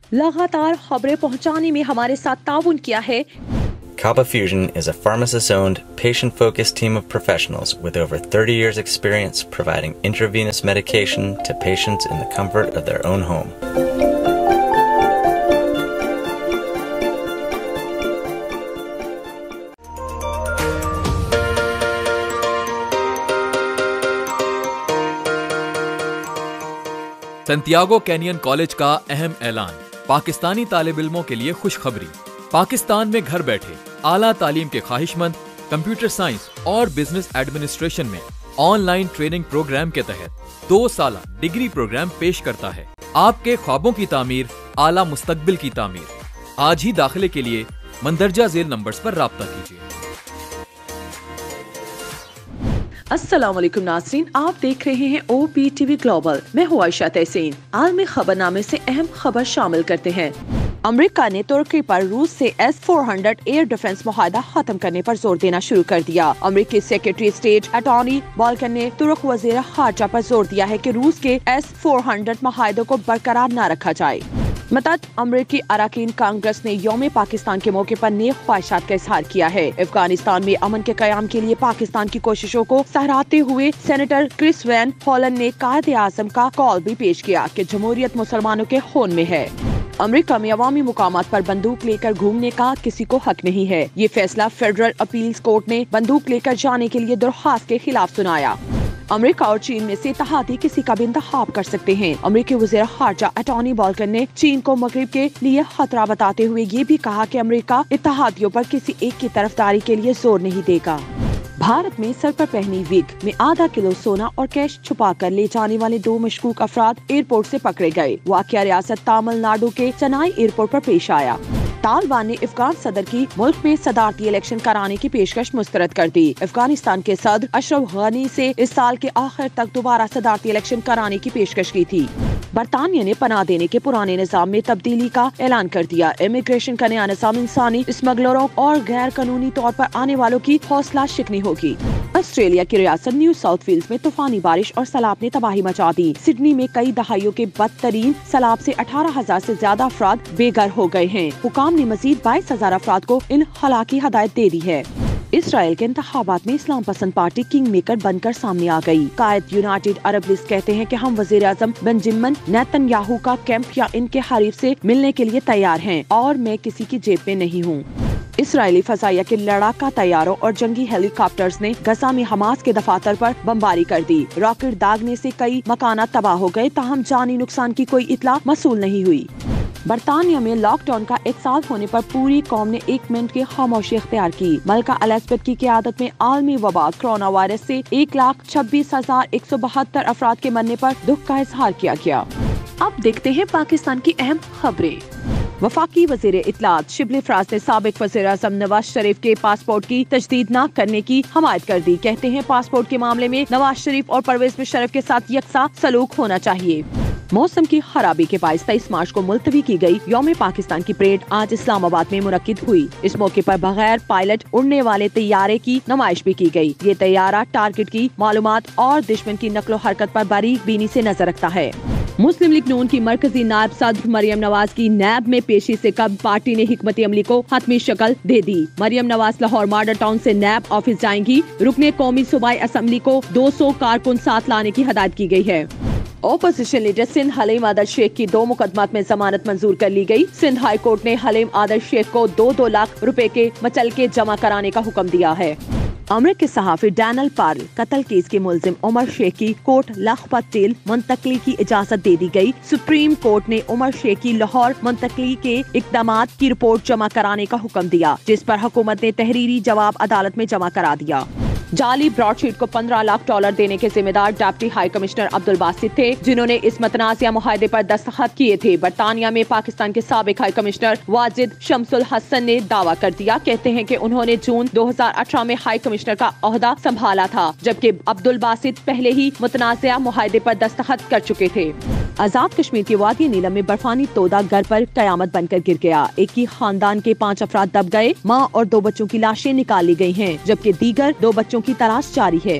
लगातार खबरें पहुंचाने में हमारे साथ ताउन किया है। Kaba Fusion is a pharmacist-owned, patient-focused team of professionals with over 30 years' experience providing intravenous medication to patients in the comfort of their own home. Santiago Canyon College का अहम ऐलान, पाकिस्तानी तालिब इल्मों के लिए खुशखबरी। पाकिस्तान में घर बैठे आला तालीम के ख्वाहिशमंद कंप्यूटर साइंस और बिजनेस एडमिनिस्ट्रेशन में ऑनलाइन ट्रेनिंग प्रोग्राम के तहत 2 साला डिग्री प्रोग्राम पेश करता है। आपके ख्वाबों की तामीर, आला मुस्तकबिल की तामीर। आज ही दाखिले के लिए मंदरजा झेल नंबर्स पर राब्ता कीजिए। अस्सलामुअलैकुम नाज़रीन, आप देख रहे हैं OPTV ग्लोबल। मैं हूँ आयशा तहसीन। आलमी खबरनामे से अहम खबर शामिल करते हैं। अमेरिका ने तुर्की पर रूस से S-400 एयर डिफेंस मुआहदा खत्म करने पर जोर देना शुरू कर दिया। अमेरिकी सेक्रेटरी स्टेट एंटोनी ब्लिंकन ने तुर्क वज़ीर ख़ारजा पर जोर दिया है कि रूस के S-400 मुआहदे को बरकरार न रखा जाए। मतद अमेरिकी अरकान कांग्रेस ने यौम पाकिस्तान के मौके पर नेक ख्वाहिशात का इजहार किया है। अफगानिस्तान में अमन के कयाम के लिए पाकिस्तान की कोशिशों को सराहते हुए सेनेटर क्रिस वैन हॉलन ने कायदे आज़म का कॉल भी पेश किया कि जमहूरियत मुसलमानों के खून में है। अमेरिका में अवामी मुकामात पर बंदूक लेकर घूमने का किसी को हक नहीं है। ये फैसला फेडरल अपील्स कोर्ट ने बंदूक लेकर जाने के लिए दरख्वास्त के खिलाफ सुनाया। अमेरिका और चीन में से इत्तेहादी किसी का भी इंतखाब कर सकते हैं। अमेरिकी वज़ीर ख़ारजा एंटोनी ब्लिंकन ने चीन को मगरिब के लिए खतरा बताते हुए ये भी कहा कि अमेरिका इत्तेहादियों पर किसी एक की तरफदारी के लिए जोर नहीं देगा। भारत में सर पर पहनी विग में आधा किलो सोना और कैश छुपा कर ले जाने वाले 2 मशकूक अफराद एयरपोर्ट से पकड़े गए। वाक़या रियासत तमिलनाडु के चेन्नई एयरपोर्ट पर पेश आया। तालिबान ने अफगान सदर की मुल्क में सदारती इलेक्शन कराने की पेशकश मुस्तरद कर दी। अफगानिस्तान के सदर अशरफ गनी से इस साल के आखिर तक दोबारा सदारती इलेक्शन कराने की पेशकश की थी। बरतानिया ने पनाह देने के पुराने निज़ाम में तब्दीली का ऐलान कर दिया। इमिग्रेशन का नया निज़ाम इंसानी स्मगलरों और गैर कानूनी तौर पर आने वालों की हौसला शिकनी होगी। ऑस्ट्रेलिया की रियासत न्यू साउथ वेल्स में तूफानी बारिश और सैलाब ने तबाही मचा दी। सिडनी में कई दहाइयों के बदतरीन सैलाब से 18,000 से ज्यादा अफराद बेघर हो गए हैं। हुकाम ने मजीद 22,000 अफराद को इनखला की हदायत दे दी है। इसराइल के इंतखाबात में इस्लाम पसंद पार्टी किंग मेकर बनकर सामने आ गई। कायद यूनाइटेड अरब लीग कहते हैं कि हम वजीर आजम बेंजामिन नेतन्याहू का कैंप या इनके हरीफ से मिलने के लिए तैयार हैं और मैं किसी की जेब में नहीं हूँ। इसराइली फजाइया के लड़ाका तैयारों और जंगी हेलीकॉप्टर्स ने गजा में हमास के दफातर पर बमबारी कर दी। रॉकेट दागने से कई मकानात तबाह हो गए, ताहम जानी नुकसान की कोई इतला मसूल नहीं हुई। बरतानिया में लॉकडाउन का 1 साल होने पर पूरी कौम ने 1 मिनट की खामोशी इख्तियार की। मलका एलिजाबेथ की क़यादत में आलमी वबा कोरोना वायरस से 1,26,172 अफराद के मरने पर दुख का इजहार किया गया। अब देखते हैं पाकिस्तान की अहम खबरें। वफाकी वज़ीर इत्तलात शिबली फराज ने साबिक वज़ीर आज़म नवाज शरीफ के पासपोर्ट की तजदीद न करने की हमायत कर दी। कहते हैं पासपोर्ट के मामले में नवाज शरीफ और परवेज मुशर्रफ के साथ यकसा सलूक होना चाहिए। मौसम की खराबी के बायस 23 मार्च को मुलतवी की गई यौम पाकिस्तान की परेड आज इस्लामाबाद में मुनक्किद हुई। इस मौके पर बगैर पायलट उड़ने वाले तैयारे की नुमाइश भी की गई। ये तैयारा टारगेट की मालूमात और दुश्मन की नकलो हरकत पर बारीक बीनी से नजर रखता है। मुस्लिम लीग नून की मरकजी नायब सदर मरियम नवाज की नैब में पेशी से कब पार्टी ने हिकमत अमली को हतमी शक्ल दे दी। मरियम नवाज लाहौर मॉडल टाउन से नैब ऑफिस जाएंगी। रुकने कौमी सूबाई असम्बली को 200 कारकुन साथ लाने की हदायत की गई है। ओपोजिशन लीडर सिंध हलीम आदल शेख की 2 मुकदमात में जमानत मंजूर कर ली गई। सिंध हाई कोर्ट ने हलीम आदल शेख को 2-2 लाख रुपए के मचलके जमा कराने का हुक्म दिया है। अमेरिकी सहाफी डैनियल पार्ल कत्ल केस के मुलजिम उमर शेख की कोर्ट लखपत जेल मुंतकली की इजाजत दे दी गई। सुप्रीम कोर्ट ने उमर शेख की लाहौर मुंतकली के इकदामात की रिपोर्ट जमा कराने का हुक्म दिया, जिस पर हुकूमत ने तहरीरी जवाब अदालत में जमा करा दिया। जाली ब्रॉडशीट को $15 लाख देने के जिम्मेदार deputy high commissioner Abdul Basit थे, जिन्होंने इस मतनाज़िया मुआहदे पर दस्तखत किए थे। बरतानिया में पाकिस्तान के साबिक हाई कमिश्नर वाजिद शमसुल हसन ने दावा कर दिया। कहते हैं कि उन्होंने जून 2018 में हाई कमिश्नर का ओहदा संभाला था, जबकि अब्दुल बासित पहले ही मुतनाज़िया मुआहदे पर दस्तखत कर चुके थे। आजाद कश्मीर के वादी नीलम में बर्फानी तोदा घर पर कयामत बनकर गिर गया। एक ही खानदान के 5 अफराद दब गए। मां और 2 बच्चों की लाशें निकाल ली गई हैं, जबकि दीगर 2 बच्चों की तलाश जारी है।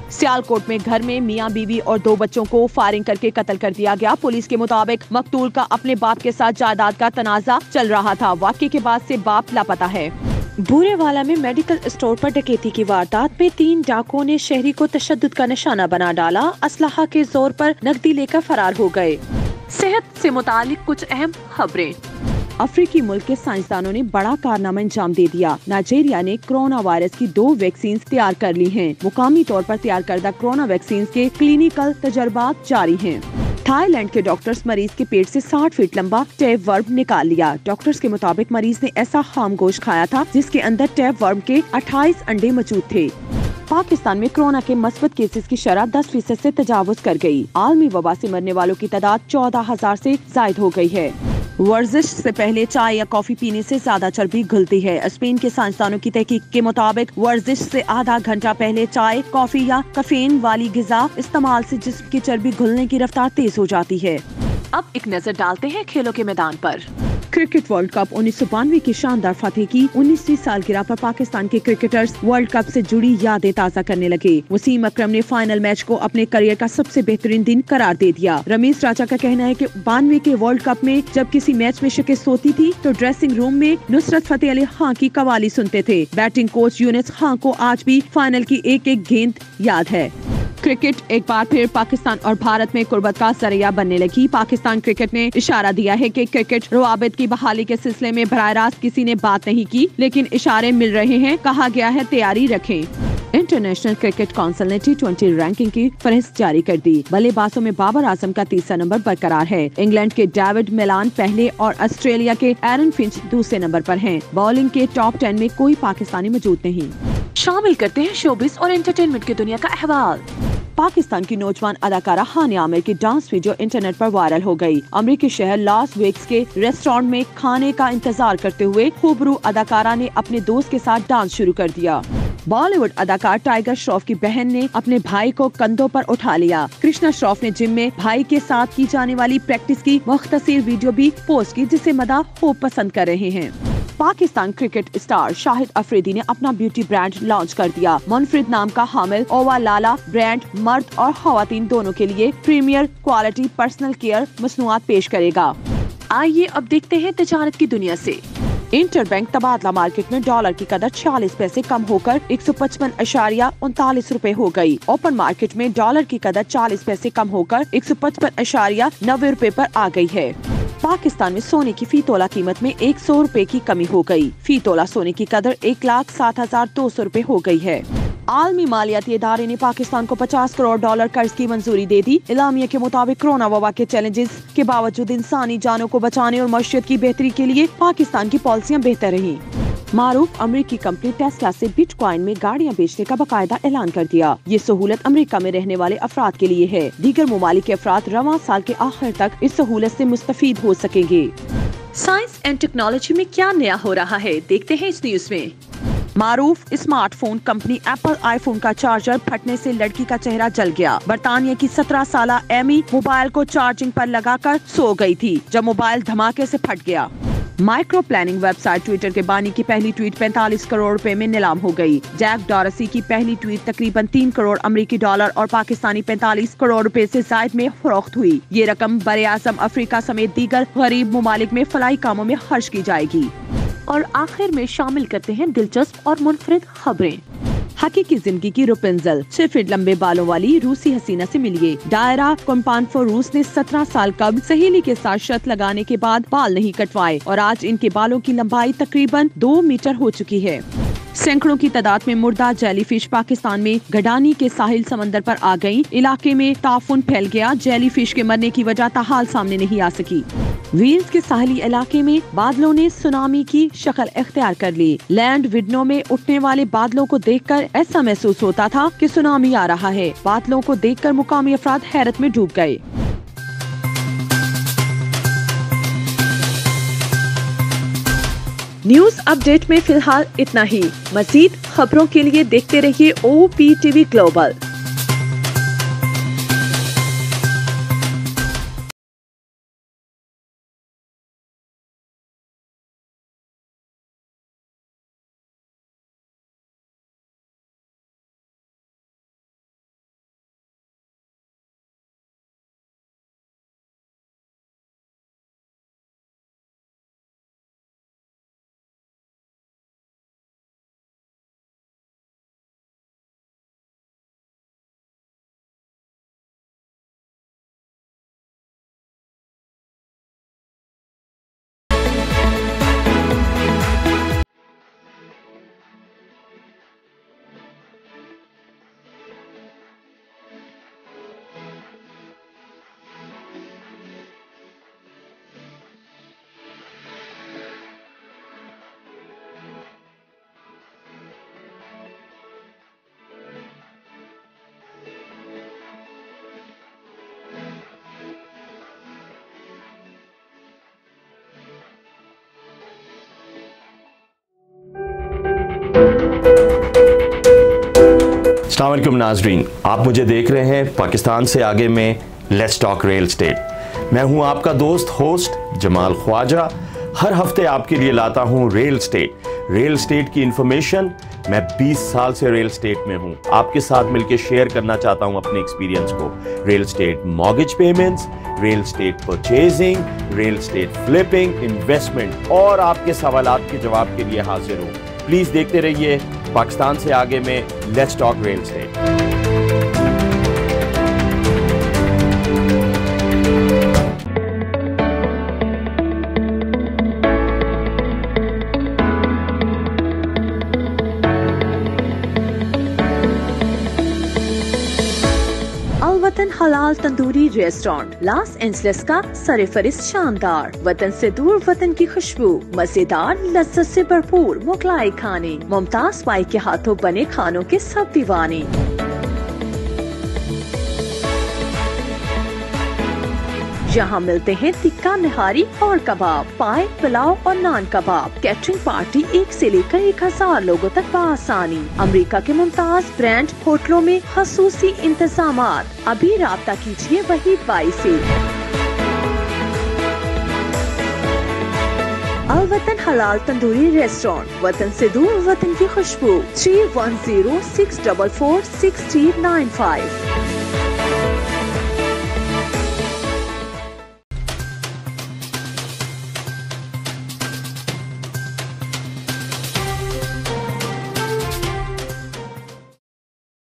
सियालकोट में घर में मियां बीवी और 2 बच्चों को फायरिंग करके कत्ल कर दिया गया। पुलिस के मुताबिक मकतूल का अपने बाप के साथ जायदाद का तनाजा चल रहा था। वाक़ये के बाद से बाप लापता है। बूरेवाला में मेडिकल स्टोर पर डकैती की वारदात में 3 डाकुओं ने शहरी को तशद्दुद का निशाना बना डाला। असलहा के जोर पर नकदी लेकर फरार हो गए। सेहत से मुतालिक कुछ अहम खबरें। अफ्रीकी मुल्क के साइंसदानों ने बड़ा कारनामा अंजाम दे दिया। नाइजीरिया ने कोरोना वायरस की 2 वैक्सीन तैयार कर ली हैं। मुकामी तौर पर तैयार करदा कोरोना वैक्सीन के क्लिनिकल तजर्बात जारी हैं। थाईलैंड के डॉक्टर्स मरीज के पेट से 60 फीट लंबा टैप वर्म निकाल लिया। डॉक्टर्स के मुताबिक मरीज ने ऐसा खाम गोश्त खाया था जिसके अंदर टैप वर्म के 28 अंडे मौजूद थे। पाकिस्तान में कोरोना के मस्बत केसेस की शरह 10% से तजावुज कर गई। आलमी वबा से मरने वालों की तादाद 14,000 से जायद हो गई है। वर्जिश से पहले चाय या कॉफी पीने से ज्यादा चर्बी घुलती है। स्पेन के साइंसदानों की तहकीक के मुताबिक वर्जिश से आधा घंटा पहले चाय, कॉफी या कैफीन वाली गिजा इस्तेमाल से जिस्म की चर्बी घुलने की रफ्तार तेज हो जाती है। अब एक नजर डालते हैं खेलों के मैदान पर। क्रिकेट वर्ल्ड कप 1992 की शानदार फतेह की 19वीं सालगिरह पर पाकिस्तान के क्रिकेटर्स वर्ल्ड कप से जुड़ी यादें ताज़ा करने लगे। वसीम अकरम ने फाइनल मैच को अपने करियर का सबसे बेहतरीन दिन करार दे दिया। रमेश राजा का कहना है कि 92 के वर्ल्ड कप में जब किसी मैच में शिकस्त होती थी तो ड्रेसिंग रूम में नुसरत फतेह अली खां की कवाली सुनते थे। बैटिंग कोच यूनिस खां को आज भी फाइनल की एक एक गेंद याद है। क्रिकेट एक बार फिर पाकिस्तान और भारत में कुर्बत का जरिया बनने लगी। पाकिस्तान क्रिकेट ने इशारा दिया है कि क्रिकेट रवाबित की बहाली के सिलसिले में बराह रास्त किसी ने बात नहीं की, लेकिन इशारे मिल रहे हैं। कहा गया है तैयारी रखें। इंटरनेशनल क्रिकेट काउंसिल ने T20 रैंकिंग की फहरिस्त जारी कर दी। बल्लेबाजों में बाबर आजम का तीसरा नंबर बरकरार है। इंग्लैंड के डेविड मिलान पहले और ऑस्ट्रेलिया के एरन फिंच दूसरे नंबर पर हैं। बॉलिंग के टॉप 10 में कोई पाकिस्तानी मौजूद नहीं। शामिल करते हैं शोबिस और एंटरटेनमेंट की दुनिया का अहवाल। पाकिस्तान की नौजवान अदाकारा हानिया आमिर की डांस वीडियो इंटरनेट पर वायरल हो गई। अमेरिकी शहर लॉस वेगस के रेस्टोरेंट में खाने का इंतजार करते हुए खूबरू अदाकारा ने अपने दोस्त के साथ डांस शुरू कर दिया। बॉलीवुड अदाकार टाइगर श्रॉफ की बहन ने अपने भाई को कंधों पर उठा लिया। कृष्णा श्रॉफ ने जिम में भाई के साथ की जाने वाली प्रैक्टिस की मुख्तसर वीडियो भी पोस्ट की, जिसे मदा खूब पसंद कर रहे हैं। पाकिस्तान क्रिकेट स्टार शाहिद अफरीदी ने अपना ब्यूटी ब्रांड लॉन्च कर दिया। मुनफरिद नाम का हामिल ओवा लाला ब्रांड मर्द और खवातीन दोनों के लिए प्रीमियर क्वालिटी पर्सनल केयर मसनूआत पेश करेगा। आइए अब देखते हैं तिजारत की दुनिया से। इंटरबैंक तबादला मार्केट में डॉलर की कदर 46 पैसे कम होकर 155.39 रुपए हो गई। ओपन मार्केट में डॉलर की कदर 40 पैसे कम होकर 155.90 रुपए पर आ गई है। पाकिस्तान में सोने की फी तोला कीमत में 100 रुपए की कमी हो गई। फी तोला सोने की कदर 1,07,200 रुपए हो गई है। आलमी मालियाती इदारे ने पाकिस्तान को 50 करोड़ डॉलर कर्ज की मंजूरी दे दी। इलामिया के मुताबिक कोरोना वबा के चैलेंजेस के बावजूद इंसानी जानों को बचाने और मईशत की बेहतरी के लिए पाकिस्तान की पॉलिसियां बेहतर रही। मारूफ अमेरिकी कंपनी टेस्ला से बिटकॉइन में गाड़ियां बेचने का बाकायदा ऐलान कर दिया। ये सहूलत अमेरिका में रहने वाले अफराद के लिए है। दीगर ममालिक के अफराद रवां साल के आखिर तक इस सहूलत से मुस्तफीद हो सकेंगे। साइंस एंड टेक्नोलॉजी में क्या नया हो रहा है, देखते हैं इस न्यूज में। मारूफ स्मार्टफोन कंपनी एप्पल आईफोन का चार्जर फटने से लड़की का चेहरा जल गया। बरतानिया की 17 साला एमी मोबाइल को चार्जिंग पर लगाकर सो गई थी जब मोबाइल धमाके से फट गया। माइक्रो प्लानिंग वेबसाइट ट्विटर के बानी की पहली ट्वीट 45 करोड़ रुपए में नीलाम हो गई। जैक डॉरसी की पहली ट्वीट तकरीबन 3 करोड़ अमेरिकी डॉलर और पाकिस्तानी 45 करोड़ रुपए से जायद में फरोख्त हुई। ये रकम बरे-आज़म अफ्रीका समेत दीगर गरीब ममालिक में फलाई कामों में खर्च की जाएगी। और आखिर में शामिल करते हैं दिलचस्प और मुनफरिद खबरें। हकीकी जिंदगी की रुपेंजल 6 फीट लंबे बालों वाली रूसी हसीना से मिलिए। डायरा कोम्पानफो रूस ने 17 साल कब सहेली के साथ शर्त लगाने के बाद बाल नहीं कटवाए और आज इनके बालों की लंबाई तकरीबन 2 मीटर हो चुकी है। सैकड़ों की तादाद में मुर्दा जेलीफिश पाकिस्तान में गडानी के साहिल समंदर पर आ गयी। इलाके में ताफुन फैल गया। जेलीफिश के मरने की वजह ताहाल सामने नहीं आ सकी। वेल्स के साहली इलाके में बादलों ने सुनामी की शक्ल इख्तियार कर ली। लैंड विडनो में उठने वाले बादलों को देखकर ऐसा महसूस होता था कि सुनामी आ रहा है। बादलों को देखकर मुकामी अफराद हैरत में डूब गए। न्यूज अपडेट में फिलहाल इतना ही। मजीद खबरों के लिए देखते रहिए OPTV ग्लोबल। अस्सलाम वालेकुम नाज़रीन, आप मुझे देख रहे हैं पाकिस्तान से आगे में लेट्स टॉक रियल एस्टेट। मैं हूं आपका दोस्त होस्ट जमाल ख्वाजा। हर हफ्ते आपके लिए लाता हूं रियल एस्टेट की इंफॉर्मेशन। मैं 20 साल से रियल एस्टेट में हूं, आपके साथ मिलकर शेयर करना चाहता हूं अपने एक्सपीरियंस को। Real estate mortgage payments, real estate purchasing, real estate flipping, investment और आपके सवालात के जवाब के लिए हाजिर हूं। प्लीज देखते रहिए पाकिस्तान से आगे में लेट्स टॉक रियल एस्टेट। वतन हलाल तंदूरी रेस्टोरेंट, लॉस एंजलिस का सरफरिस्त शानदार, वतन से दूर वतन की खुशबू, मजेदार लज्जत से भरपूर मुगलाई खाने, मुमताज पाई के हाथों बने खानों के सब दीवाने। यहाँ मिलते हैं टिक्का, निहारी और कबाब, पाए, पुलाव और नान कबाब। कैटरिंग पार्टी 1 से लेकर 1000 लोगों तक बआसानी। अमेरिका के मुमताज ब्रांड होटलों में खसूसी इंतजामात। अभी राब्ता कीजिए वहीद बाई से। अल वतन हलाल तंदूरी रेस्टोरेंट, वतन से दूर वतन की खुशबू। 3106446395।